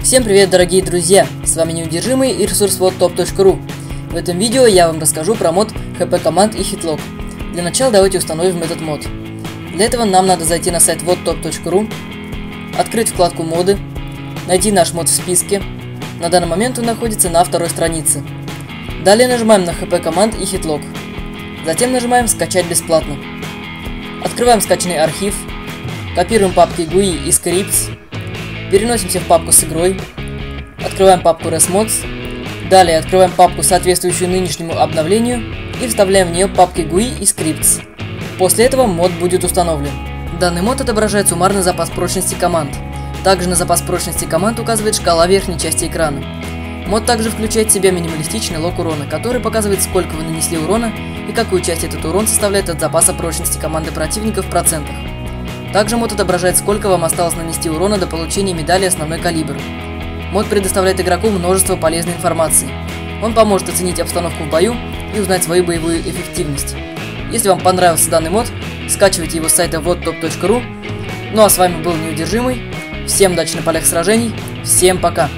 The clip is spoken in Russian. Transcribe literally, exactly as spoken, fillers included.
Всем привет, дорогие друзья! С вами Неудержимый и ресурс вот топ точка ру. В этом видео я вам расскажу про мод эйч пи Command и Hitlog. Для начала давайте установим этот мод. Для этого нам надо зайти на сайт вот топ точка ру, открыть вкладку моды, найти наш мод в списке. На данный момент он находится на второй странице. Далее нажимаем на эйч пи Command и Hitlog. Затем нажимаем «Скачать бесплатно». Открываем скачанный архив, копируем папки джи ю ай и Scripts, переносимся в папку с игрой, открываем папку resmods, далее открываем папку, соответствующую нынешнему обновлению, и вставляем в нее папки джи ю ай и Scripts. После этого мод будет установлен. Данный мод отображает суммарный запас прочности команд. Также на запас прочности команд указывает шкала верхней части экрана. Мод также включает в себя минималистичный лог урона, который показывает, сколько вы нанесли урона и какую часть этот урон составляет от запаса прочности команды противника в процентах. Также мод отображает, сколько вам осталось нанести урона до получения медали «Основной калибр». Мод предоставляет игроку множество полезной информации. Он поможет оценить обстановку в бою и узнать свою боевую эффективность. Если вам понравился данный мод, скачивайте его с сайта вот топ точка ру. Ну а с вами был Неудержимый. Всем удачи на полях сражений. Всем пока!